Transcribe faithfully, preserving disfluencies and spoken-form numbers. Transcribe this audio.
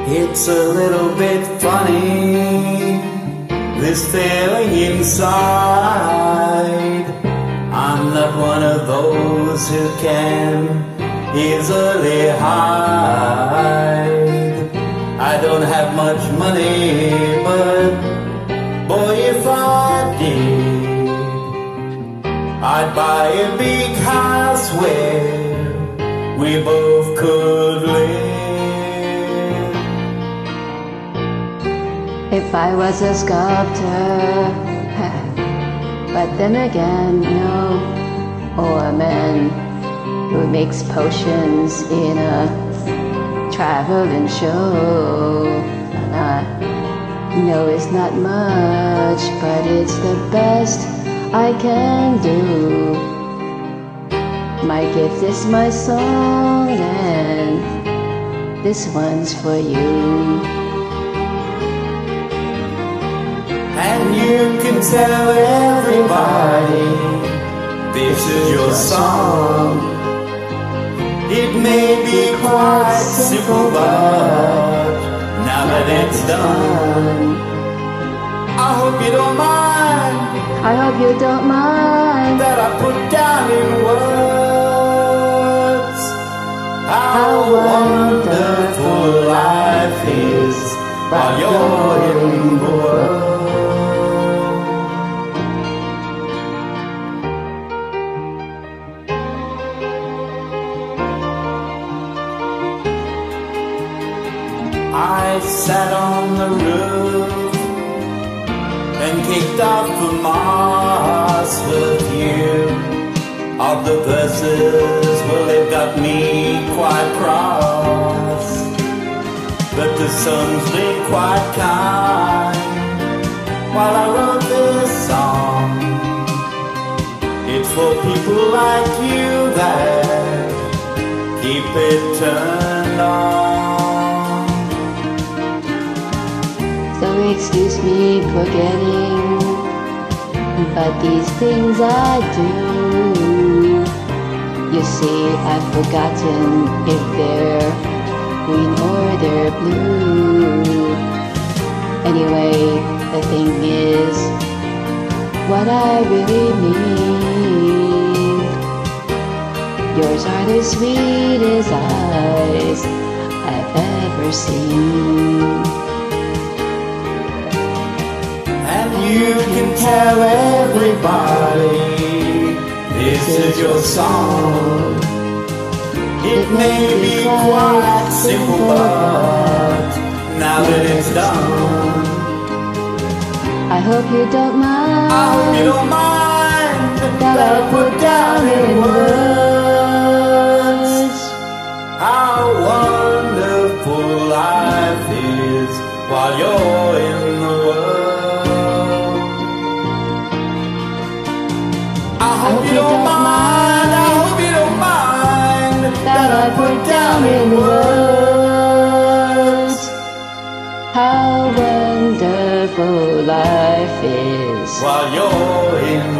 It's a little bit funny, this feeling inside. I'm not one of those who can easily hide. I don't have much money, but boy, if I did, I'd buy a big house where we both could live. If I was a sculptor, but then again, no, or a man who makes potions in a traveling show. And I know it's not much, but it's the best I can do. My gift is my song, and this one's for you. And you can tell everybody this is your song. It may be quite simple, but now that it's done, I hope you don't mind. I hope you don't mind that I put down in words how wonderful life is while you're in the world. I sat on the roof and kicked off the moss with you. All the verses, well, they've got me quite cross, but the sun's been quite kind while I wrote this song. It's for people like you that keep it turned on. So excuse me for getting, but these things I do. You see, I've forgotten if they're green or they're blue. Anyway, the thing is, what I really mean, yours are the sweetest eyes I've ever seen. You can tell everybody this is your song. It may be quite simple, but now that it's done, I hope you don't mind. I hope you don't mind that I put down in words how wonderful life is while you're in the world. I hope you don't mind, I hope you don't mind that I put down in words how wonderful life is while you're in